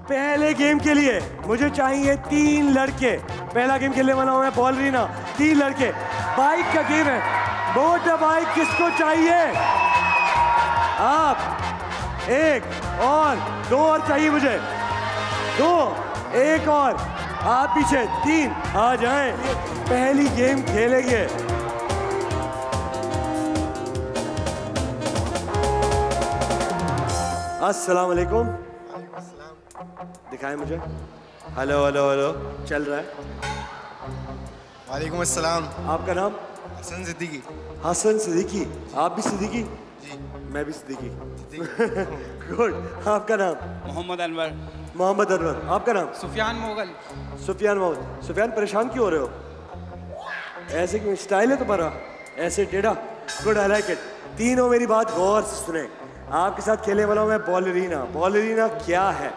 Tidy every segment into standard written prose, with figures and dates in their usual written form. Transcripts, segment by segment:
पहले गेम के लिए मुझे चाहिए 3 लड़के। पहला गेम खेलने वाला हूं मैं, बॉलरीना। 3 लड़के। बाइक का गेम है। मोटर बाइक किसको चाहिए? आप। 1 और 2 और चाहिए मुझे। 2, 1 और। आप पीछे। 3 आ जाएं। पहली गेम खेलेंगे। अस्सलाम वालेकुम। दिखाएं मुझे। हेलो हेलो हेलो चल रहा है। वालेकुम अस्सलाम। आपका नाम? हसन सिद्दीकी। हसन सिद्दीकी। आप भी सिद्दीकी? जी। मैं भी सिद्दीकी। गुड। आपका नाम? मोहम्मद अनवर। मोहम्मद अनवर। आपका नाम? सुफियान मोगल। सुफियान मोगल। सुफियान परेशान क्यों हो रहे हो? ऐसे क्यों? स्टाइल है तुम्हारा ऐसे टेढ़ा? Good, I like it. तीनों मेरी बात गौर से सुने। आपके साथ खेलने वाला हूं मैं बॉलरीना। बॉलरीना क्या है?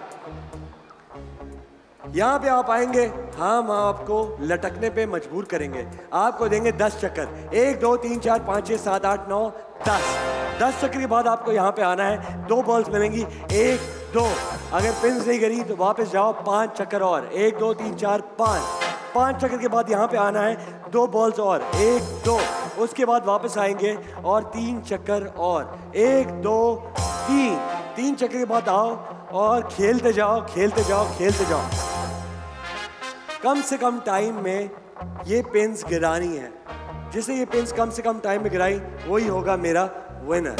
यहाँ पे आप आएंगे, हम आपको लटकने पे मजबूर करेंगे। आपको देंगे 10 चक्कर। 1 2 3 4 5 6 7 8 9 10। 10 चक्कर के बाद आपको यहाँ पे आना है। 2 बॉल्स मिलेंगी। 1 2। अगर पिन नहीं करी तो वापस जाओ। 5 चक्कर और। 1 2 3 4 5। 5 चक्कर के बाद यहाँ पे आना है। 2 बॉल्स और। 1 2। उसके बाद वापस आएंगे और 3 चक्कर और। 1 2 3। 3 चक्कर के बाद आओ और खेलते जाओ, खेलते जाओ, खेलते जाओ। कम से कम टाइम में ये पिन्स गिरानी है। जिसे ये पिन्स कम से कम टाइम में गिराई वही होगा मेरा विनर।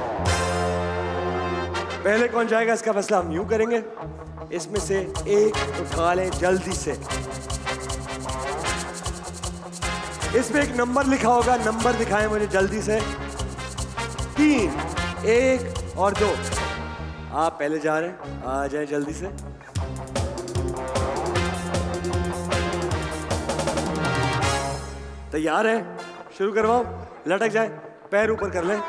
पहले कौन जाएगा इसका फैसला हम यूं करेंगे। इसमें से एक उठा लें जल्दी से। इसमें एक नंबर लिखा होगा। नंबर दिखाएं मुझे जल्दी से। 3 1 और 2। आप पहले जा रहे हैं, आ जाएं जल्दी से। तैयार है? शुरू करवाओ। लटक जाए, पैर ऊपर कर लें।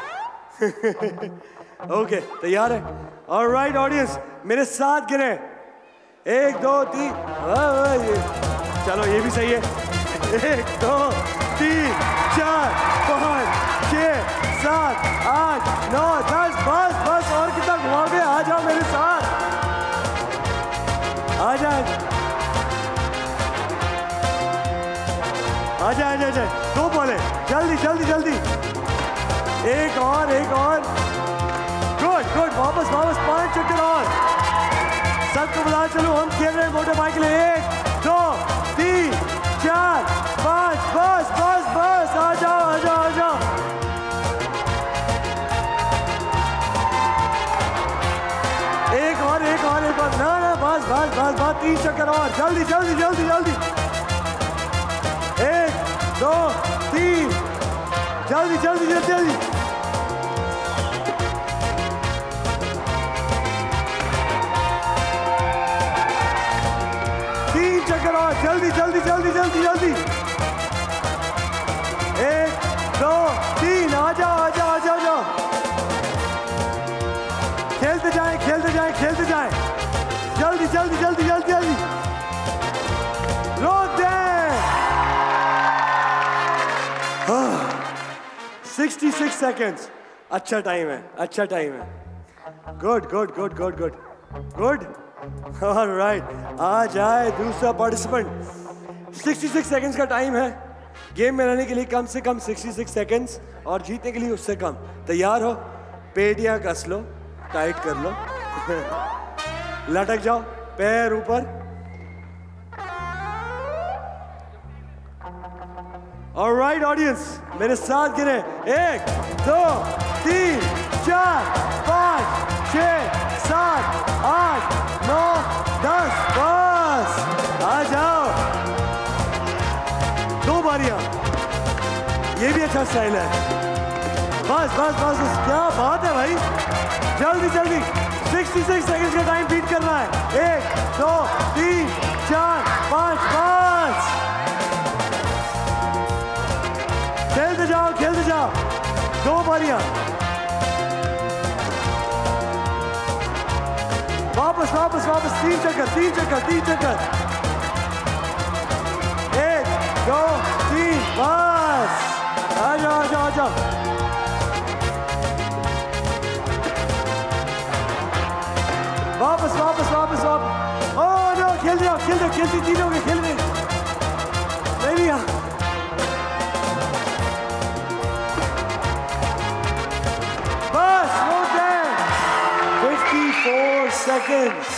ओके, तैयार है? ऑलराइट ऑडियंस, मेरे साथ गिरे। 1 2 3। चलो ये भी सही है। 1 2 3 4 5 6 7 8 9 10। बस बस, और कितना घुमाओगे? आ जाओ मेरे साथ, आ जाए, आ जाए, आ जाए। 2 बॉले, जल्दी जल्दी जल्दी। 1 और, 1 और। गुड गुड, वापस वापस। 5 चक्कर और। सबको बुला चलो, हम खेल रहे हैं मोटर बाइक के लिए। 1 2 3 4 5। बस बस बस, आ जाओ आ जाओ आ जाओ। एक और, एक और, एक और। ना ना, बस बस बस बस। 3 चक्कर और। जल्दी जल्दी जल्दी जल्दी। 1 2 3। जल्दी जल्दी जल्दी जल्दी। 3 चक्कर और। जल्दी जल्दी जल्दी जल्दी जल्दी। 1 2 3। आ जाओ आ जाओ आ जाओ आ जाओ। खेलते जाएं खेलते जाएं खेलते जाएं। जल्दी जल्दी जल्दी जल्दी जल्दी। रोक दे। 66 सेकेंड्स। अच्छा टाइम है, अच्छा टाइम है। Good good good good good good. Alright, आ जाए दूसरा पार्टिसिपेंट। 66 सेकेंड्स का टाइम है। गेम में रहने के लिए कम से कम 66 सेकेंड्स और जीतने के लिए उससे कम। तैयार हो? पेटियां कस लो, टाइट कर लो। लटक जाओ, पैर ऊपर। ऑलराइट ऑडियंस, मेरे साथ गिरे। 1 2 3 4 5 6 7 8 9 10। बस आ जाओ। 2 बारियां। ये भी अच्छा स्टाइल है। बस बस बस, क्या बात है भाई। जल्दी जल्दी। 66 सेकंड्स का टाइम बीट करना है। 1 2 3 4 5। बस खेलते जाओ खेलते जाओ। 2 बारियां। वापस वापस वापस। 3 चक्कर 3 चक्कर 3 चक्कर। 1 2 3। बस आ जाओ आ जाओ आ जाओ। वापस वापस वापस वापस। ओह नो, खेल दिया, खेलती तीनों के खेल में नहीं लिया। बस हो गए 54 seconds।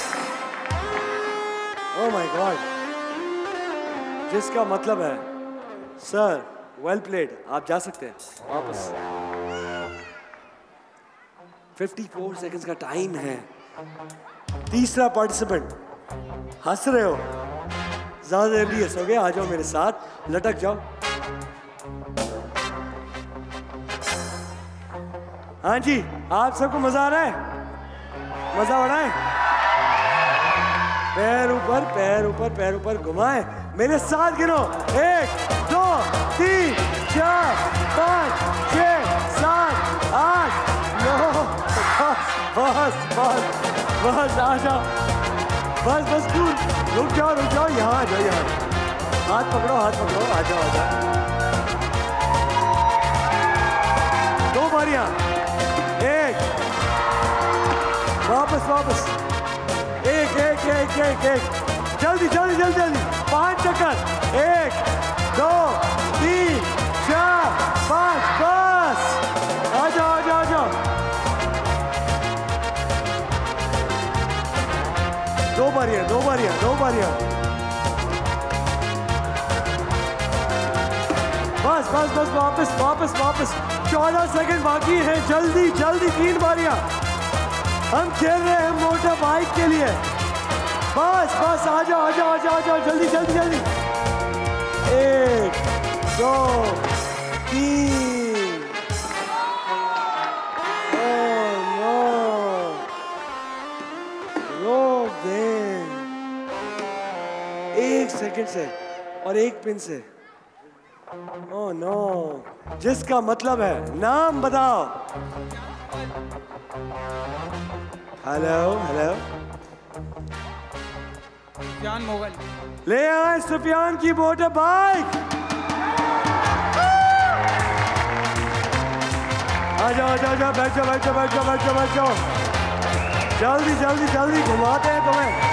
ओह माय गॉड, जिसका मतलब है सर वेल प्लेड, आप जा सकते हैं वापस। 54 सेकंड्स का टाइम है। तीसरा पार्टिसिपेंट, हंस रहे हो, ज्यादा देर नहीं हंसोगे, आ जाओ मेरे साथ, लटक जाओ। हाँ जी, आप सबको मजा आ रहा है? मजा आ रहा है? पैर ऊपर पैर ऊपर पैर ऊपर घुमाएं, मेरे साथ गिनो। 1 2 3 4 5 6 7 8 9। बस बस बस आ जाओ, बस बस क्यों, रुक जाओ, यहाँ आ जाओ, यहाँ हाथ पकड़ो, आ जाओ। 2 बारियां, 1 वापस 1 जल्दी 5 चक्कर, 1 2 3 4 5, बस आ जाओ। 2 बारियां। बस वापस 14 सेकंड बाकी है, जल्दी 3 बारियां। हम खेल रहे हैं मोटर बाइक के लिए। बस आ जाओ जल्दी 1 2 3। ओह नो, रोक दे 1 सेकंड से और 1 पिन से। ओह नो, जिसका मतलब है नाम बताओ। हेलो सुफियान मोगल। ले आए सुफियान की मोटर बाइक। आ जाओ, बैठ जाओ। जल्दी घुमाते हैं तुम्हें।